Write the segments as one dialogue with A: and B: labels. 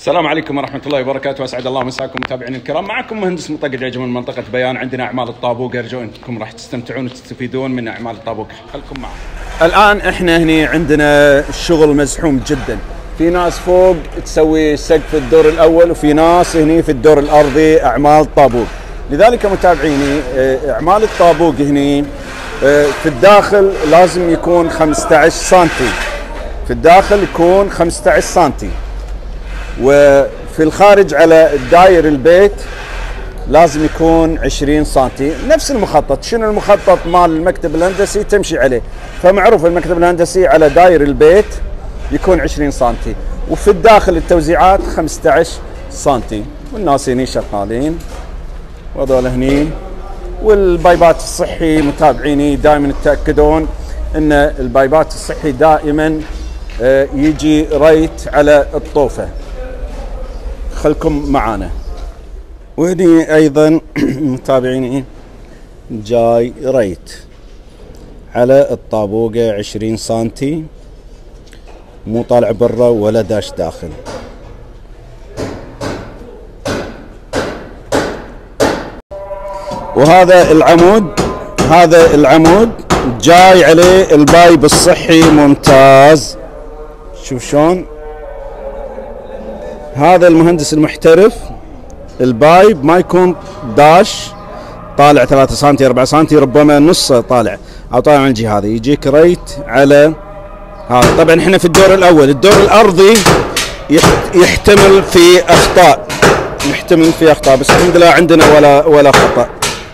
A: السلام عليكم ورحمة الله وبركاته، أسعد الله مساكم متابعينا الكرام. معكم مهندس مطق العجم من منطقة بيان. عندنا أعمال الطابوق، أرجو أنكم راح تستمتعون وتستفيدون من أعمال الطابوق. خلكم معنا. الآن إحنا هني عندنا الشغل مزحوم جدا، في ناس فوق تسوي سقف الدور الأول، وفي ناس هني في الدور الأرضي أعمال طابوق. لذلك متابعيني أعمال الطابوق هني في الداخل لازم يكون 15 سنتي، في الداخل يكون 15 سنتي، وفي الخارج على داير البيت لازم يكون 20 سنتي. نفس المخطط، شنو المخطط مال المكتب الهندسي تمشي عليه، فمعروف المكتب الهندسي على داير البيت يكون 20 سنتي، وفي الداخل التوزيعات 15 سنتي. والناس هني شغالين، وهذول هني. والبايبات الصحي متابعيني دائما تتاكدون ان البايبات الصحي دائما يجي ريت على الطوفه. خلكم معانا. وهني ايضا متابعيني جاي ريت على الطابوقه 20 سنتي، مو طالع برا ولا داش داخل. وهذا العمود، هذا العمود جاي عليه البايب الصحي ممتاز. شوف شلون هذا المهندس المحترف، البايب ما يكون داش طالع 3 سنتي 4 سنتي، ربما نصه طالع او طالع من الجهه هذه، يجيك ريت على هذا. طبعا احنا في الدور الاول، الدور الارضي يحتمل في اخطاء، يحتمل في اخطاء، بس الحمد لله عندنا ولا خطا.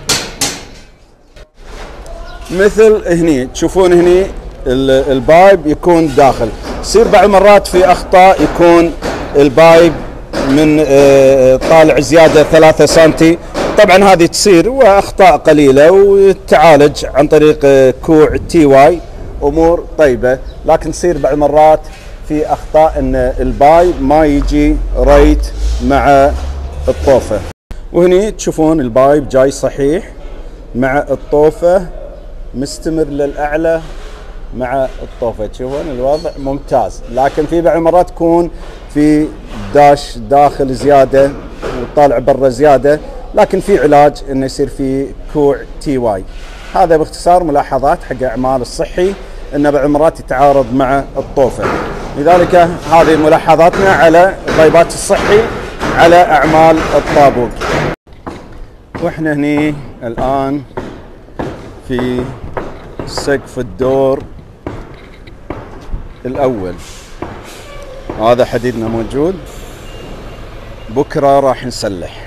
A: مثل هني تشوفون هني البايب يكون داخل، يصير بعض المرات في اخطاء، يكون البايب من طالع زياده 3 سنتي. طبعا هذه تصير واخطاء قليله وتعالج عن طريق كوع تي واي، امور طيبه. لكن تصير بعض المرات في اخطاء ان البايب ما يجي ريت مع الطوفه. وهني تشوفون البايب جاي صحيح مع الطوفه، مستمر للاعلى مع الطوفه. تشوفون الوضع ممتاز. لكن في بعض المرات تكون في داش داخل زياده وطالع برا زياده، لكن في علاج انه يصير في كوع تي واي. هذا باختصار ملاحظات حق اعمال الصحي، انه بعض المرات يتعارض مع الطوفه. لذلك هذه ملاحظاتنا على بايبات الصحي على اعمال الطابوق. واحنا هني الان في سقف الدور الاول. هذا حديدنا موجود، بكره راح نسلح.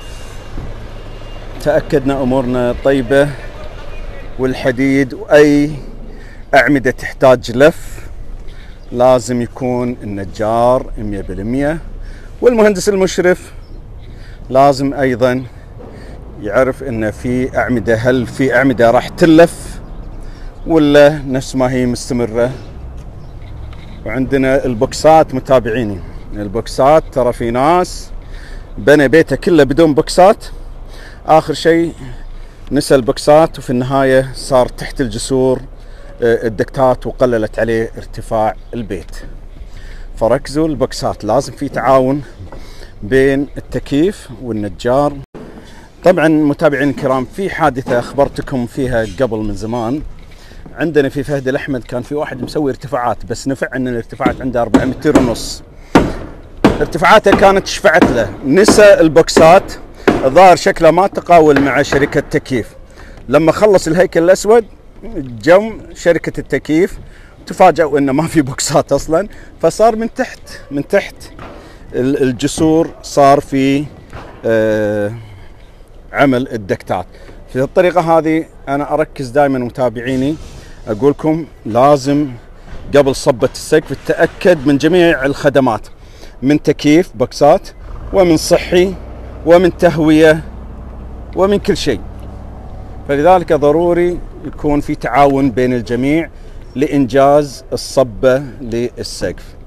A: تاكدنا امورنا طيبه، والحديد واي اعمده تحتاج لف لازم يكون النجار 100%، والمهندس المشرف لازم ايضا يعرف ان في اعمده، هل في اعمده راح تلف ولا نفس ما هي مستمره. وعندنا البوكسات متابعيني، البوكسات ترى في ناس بنى بيته كله بدون بوكسات، اخر شيء نسى البوكسات، وفي النهايه صار تحت الجسور الدكتات وقللت عليه ارتفاع البيت. فركزوا البوكسات، لازم في تعاون بين التكييف والنجار. طبعا متابعين الكرام، في حادثه اخبرتكم فيها قبل من زمان. عندنا في فهد الاحمد كان في واحد مسوي ارتفاعات، بس نفع ان الارتفاعات عنده 4 متر ونص، ارتفاعاته كانت شفعت له، نسى البوكسات. الظاهر شكله ما تقاول مع شركه تكييف. لما خلص الهيكل الاسود جم شركه التكييف، تفاجئوا انه ما في بوكسات اصلا، فصار من تحت الجسور صار في عمل الدكتات. في الطريقه هذه انا اركز دائما متابعيني، اقولكم لازم قبل صبة السقف تتأكد من جميع الخدمات، من تكييف بوكسات، ومن صحي، ومن تهوية، ومن كل شيء. فلذلك ضروري يكون في تعاون بين الجميع لإنجاز الصبة للسقف.